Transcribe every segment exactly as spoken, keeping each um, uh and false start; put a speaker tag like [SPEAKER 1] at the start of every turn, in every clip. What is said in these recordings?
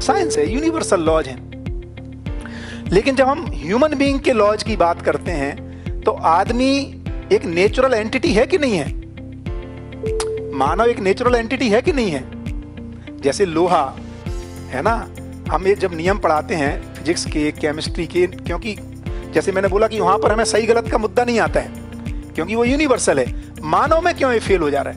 [SPEAKER 1] Science है, universal laws हैं। लेकिन जब हम ह्यूमन बीइंग के लॉज की बात करते हैं तो आदमी एक नेचुरल एंटिटी है कि नहीं है? मानव एक नेचुरल एंटिटी है कि नहीं है? जैसे लोहा है ना, हम ये जब नियम पढ़ाते हैं फिजिक्स के, केमिस्ट्री के, क्योंकि जैसे मैंने बोला कि वहां पर हमें सही गलत का मुद्दा नहीं आता है क्योंकि वो यूनिवर्सल है। मानव में क्यों ये फेल हो जा रहा है?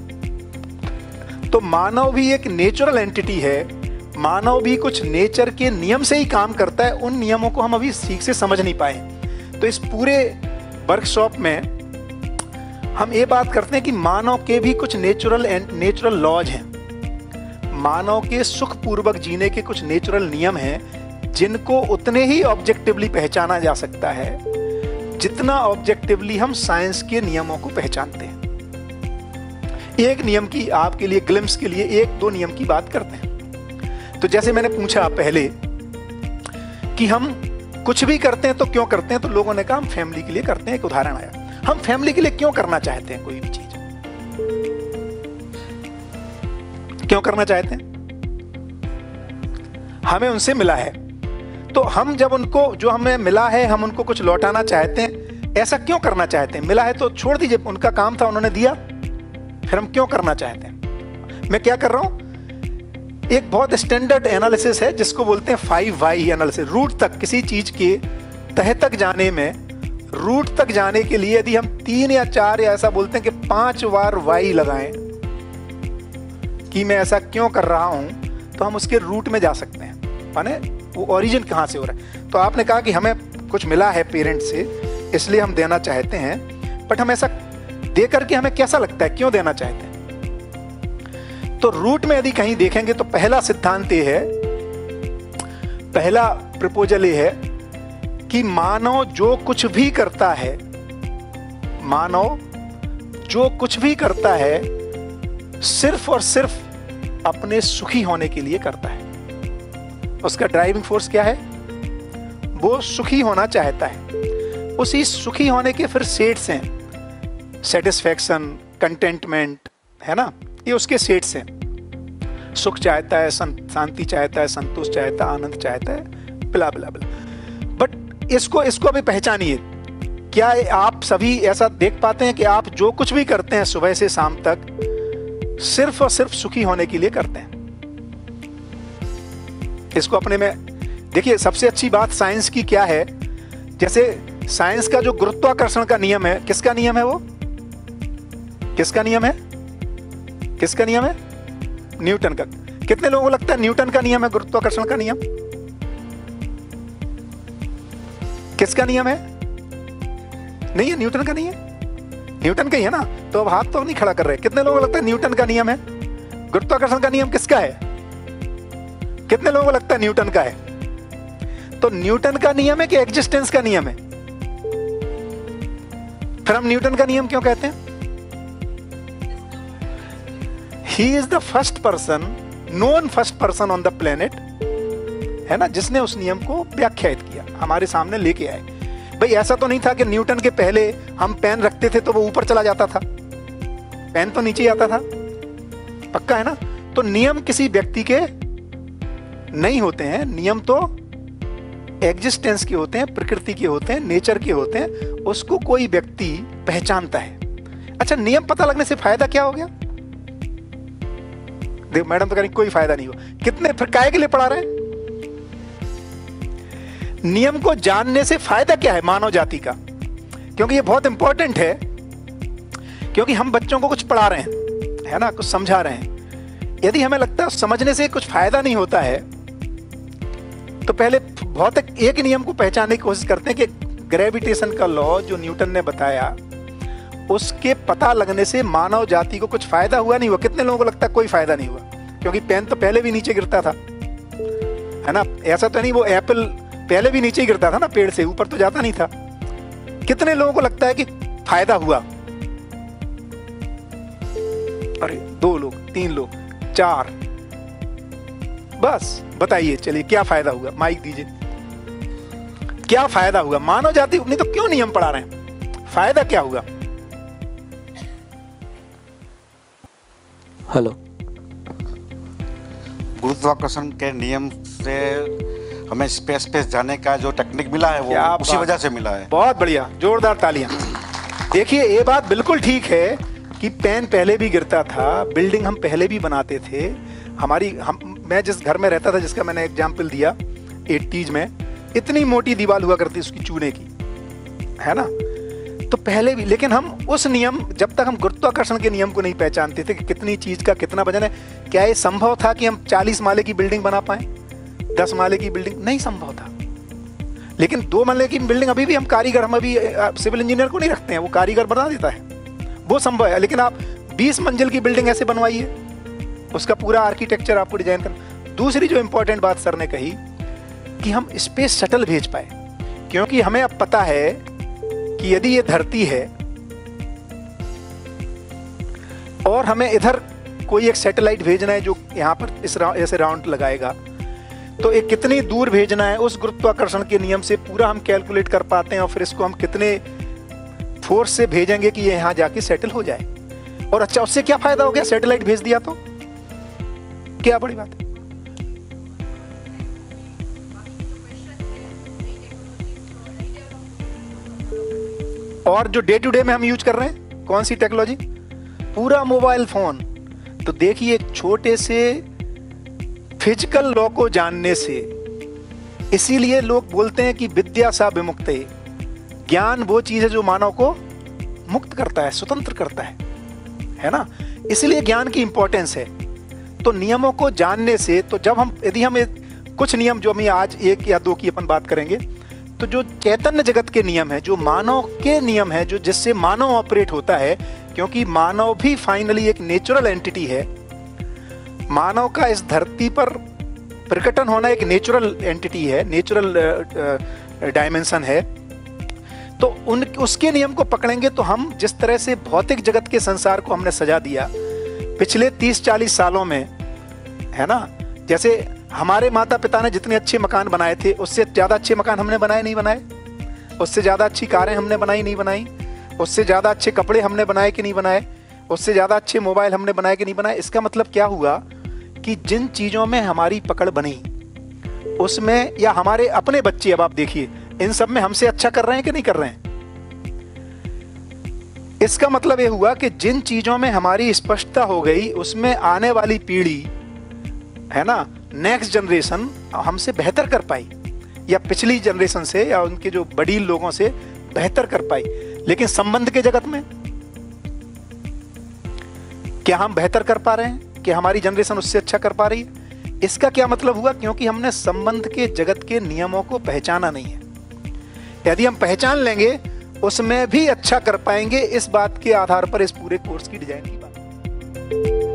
[SPEAKER 1] तो मानव भी एक नेचुरल एंटिटी है, मानव भी कुछ नेचर के नियम से ही काम करता है। उन नियमों को हम अभी ठीक से समझ नहीं पाए। तो इस पूरे वर्कशॉप में हम ये बात करते हैं कि मानव के भी कुछ नेचुरल नेचुरल लॉज हैं, मानव के सुखपूर्वक जीने के कुछ नेचुरल नियम हैं जिनको उतने ही ऑब्जेक्टिवली पहचाना जा सकता है जितना ऑब्जेक्टिवली हम साइंस के नियमों को पहचानते हैं। एक नियम की आपके लिए ग्लिम्स के लिए एक दो नियम की बात करते हैं। तो जैसे मैंने पूछा पहले कि हम कुछ भी करते हैं तो क्यों करते हैं, तो लोगों ने कहा हम फैमिली के लिए करते हैं। एक उदाहरण आया, हम फैमिली के लिए क्यों करना चाहते हैं कोई भी चीज? क्यों करना चाहते हैं? हमें उनसे मिला है, तो हम जब उनको जो हमें मिला है हम उनको कुछ लौटाना चाहते हैं। ऐसा क्यों करना चाहते हैं? मिला है तो छोड़ दीजिए, उनका काम था, उन्होंने दिया, फिर हम क्यों करना चाहते हैं? मैं क्या कर रहा हूं, एक बहुत स्टैंडर्ड एनालिसिस है जिसको बोलते हैं फाइव वाई एनालिसिस। रूट तक, किसी चीज के तह तक जाने में, रूट तक जाने के लिए यदि हम तीन या चार या ऐसा बोलते हैं कि पांच बार वाई लगाएं कि मैं ऐसा क्यों कर रहा हूं, तो हम उसके रूट में जा सकते हैं, माने वो ओरिजिन कहां से हो रहा है। तो आपने कहा कि हमें कुछ मिला है पेरेंट्स से इसलिए हम देना चाहते हैं, बट हम ऐसा दे करके हमें कैसा लगता है, क्यों देना चाहते हैं? तो रूट में यदि कहीं देखेंगे तो पहला सिद्धांत ये है, पहला प्रपोजल ये है कि मानव जो कुछ भी करता है, मानव जो कुछ भी करता है सिर्फ और सिर्फ अपने सुखी होने के लिए करता है। उसका ड्राइविंग फोर्स क्या है? वो सुखी होना चाहता है। उसी सुखी होने के फिर सेट्स हैं, सेटिस्फैक्शन, कंटेंटमेंट, है ना, ये उसके सेट्स हैं। सुख चाहता है, शांति चाहता है, संतोष चाहता है, आनंद चाहता है, बिला बिला बिला। बट इसको इसको अभी पहचानिए। क्या आप सभी ऐसा देख पाते हैं कि आप जो कुछ भी करते हैं सुबह से शाम तक सिर्फ और सिर्फ सुखी होने के लिए करते हैं? इसको अपने में देखिए। सबसे अच्छी बात साइंस की क्या है, जैसे साइंस का जो गुरुत्वाकर्षण का नियम है, किसका नियम है वो? किसका नियम है? किसका नियम है? न्यूटन का। कितने लोगों को लगता है न्यूटन का नियम है गुरुत्वाकर्षण का नियम? किसका नियम है? नहीं है, न्यूटन का नहीं है, न्यूटन का ही है ना। तो अब हाथ तो नहीं खड़ा कर रहे। कितने लोगों को लगता है न्यूटन का नियम है? गुरुत्वाकर्षण का नियम किसका है? कितने लोगों को लगता है न्यूटन का है? तो न्यूटन का नियम है कि एग्जिस्टेंस का नियम है? फिर हम न्यूटन का नियम क्यों कहते हैं? He is the first person, known first person on the planet, है ना, जिसने उस नियम को व्याख्यात किया, हमारे सामने लेके आए। भाई ऐसा तो नहीं था कि न्यूटन के पहले हम पेन रखते थे तो वो ऊपर चला जाता था, पेन तो नीचे आता था, पक्का है ना। तो नियम किसी व्यक्ति के नहीं होते हैं, नियम तो एग्जिस्टेंस के होते हैं, प्रकृति के होते हैं, नेचर के होते हैं, उसको कोई व्यक्ति पहचानता है। अच्छा, नियम पता लगने से फायदा क्या हो गया? देख मैडम तो कह रही कोई फायदा नहीं हुआ। कितने फिर काहे के लिए पढ़ा रहे हैं? नियम को जानने से फायदा क्या है मानव जाति का? क्योंकि ये बहुत इंपॉर्टेंट है, क्योंकि हम बच्चों को कुछ पढ़ा रहे हैं, है ना, कुछ समझा रहे हैं। यदि हमें लगता है समझने से कुछ फायदा नहीं होता है तो पहले बहुत एक, एक नियम को पहचानने की कोशिश करते हैं कि ग्रेविटेशन का लॉ जो न्यूटन ने बताया, उसके पता लगने से मानव जाति को कुछ फायदा हुआ नहीं हुआ? कितने लोगों को लगता है कोई फायदा नहीं हुआ? क्योंकि पेन तो पहले भी नीचे गिरता था, है ना। ऐसा तो नहीं वो एप्पल पहले भी नीचे गिरता था ना, पेड़ से ऊपर तो जाता नहीं था। कितने लोगों को लगता है कि फायदा हुआ? अरे दो लोग, तीन लोग, चार, बस बताइए, चलिए क्या फायदा हुआ? माइक दीजिए। क्या फायदा हुआ? मानव जाति नहीं तो क्यों नियम पढ़ा रहे हैं? फायदा क्या हुआ?
[SPEAKER 2] हेलो, गुरुत्वाकर्षण के नियम से हमें स्पेस स्पेस जाने का जो टेक्निक मिला है वो उसी वजह से मिला है।
[SPEAKER 1] बहुत बढ़िया, जोरदार तालियां। देखिए ये बात बिल्कुल ठीक है कि पेन पहले भी गिरता था, बिल्डिंग हम पहले भी बनाते थे। हमारी हम मैं जिस घर में रहता था, जिसका मैंने एग्जाम्पल दिया एटीज में, इतनी मोटी दीवार हुआ करती उसकी चूने की, है ना। तो पहले भी, लेकिन हम उस नियम, जब तक हम गुरुत्वाकर्षण के नियम को नहीं पहचानते थे कि कितनी चीज का कितना वजन है, क्या ये संभव था कि हम चालीस माले की बिल्डिंग बना पाए, दस माले की बिल्डिंग? नहीं संभव था। लेकिन दो माले की बिल्डिंग अभी भी हम कारीगर, हम अभी सिविल इंजीनियर को नहीं रखते हैं, वो कारीगर बना देता है, वो संभव है। लेकिन आप बीस मंजिल की बिल्डिंग ऐसे बनवाइए, उसका पूरा आर्किटेक्चर आपको डिजाइन करना। दूसरी जो इंपॉर्टेंट बात सर ने कही कि हम स्पेस शटल भेज पाए, क्योंकि हमें अब पता है कि यदि ये धरती है और हमें इधर कोई एक सैटेलाइट भेजना है जो यहाँ पर इस रा, ऐसे राउंड लगाएगा, तो एक कितनी दूर भेजना है, उस गुरुत्वाकर्षण के नियम से पूरा हम कैलकुलेट कर पाते हैं, और फिर इसको हम कितने फोर्स से भेजेंगे कि ये यहाँ जाके सेटल हो जाए। और अच्छा, उससे क्या फायदा हो गया, सैटेलाइट भेज दिया तो क्या बड़ी बात है। और जो डे टू डे में हम यूज कर रहे हैं, कौन सी टेक्नोलॉजी? पूरा मोबाइल फोन। तो देखिए, छोटे से फिजिकल लॉ को जानने से, इसीलिए लोग बोलते हैं कि विद्या सा विमुक्ते, ज्ञान वो चीज है जो मानव को मुक्त करता है, स्वतंत्र करता है, है ना। इसलिए ज्ञान की इंपॉर्टेंस है। तो नियमों को जानने से, तो जब हम, यदि हम कुछ नियम जो हम आज एक या दो की अपन बात करेंगे, तो जो चैतन्य जगत के नियम है, जो मानव के नियम है, जो जिससे मानव ऑपरेट होता है, क्योंकि मानव भी फाइनली एक नेचुरल एंटिटी है, मानव का इस धरती पर प्रकटन होना एक नेचुरल एंटिटी है, नेचुरल डायमेंशन है। तो उन उसके नियम को पकड़ेंगे तो हम जिस तरह से भौतिक जगत के संसार को हमने सजा दिया पिछले तीस चालीस सालों में, है ना। जैसे हमारे माता पिता ने जितने अच्छे मकान बनाए थे, उससे ज्यादा अच्छे मकान हमने बनाए नहीं बनाए, उससे ज्यादा अच्छी कारें हमने बनाई नहीं बनाई, उससे ज्यादा अच्छे कपड़े हमने बनाए कि नहीं बनाए, उससे ज्यादा अच्छे मोबाइल हमने बनाए कि नहीं बनाए। इसका मतलब क्या हुआ कि जिन चीजों में हमारी पकड़ बनी उसमें, या हमारे अपने बच्चे, अब आप देखिए इन सब में हमसे अच्छा कर रहे हैं कि नहीं कर रहे हैं। इसका मतलब यह हुआ कि जिन चीजों में हमारी स्पष्टता हो गई, उसमें आने वाली पीढ़ी, है ना, नेक्स्ट जनरेशन हमसे बेहतर कर पाई, या पिछली जनरेशन से या उनके जो बड़ील लोगों से बेहतर कर पाई। लेकिन संबंध के जगत में क्या हम बेहतर कर पा रहे हैं कि हमारी जनरेशन उससे अच्छा कर पा रही है? इसका क्या मतलब हुआ? क्योंकि हमने संबंध के जगत के नियमों को पहचाना नहीं है। यदि हम पहचान लेंगे, उसमें भी अच्छा कर पाएंगे। इस बात के आधार पर इस पूरे कोर्स की डिजाइन की बात।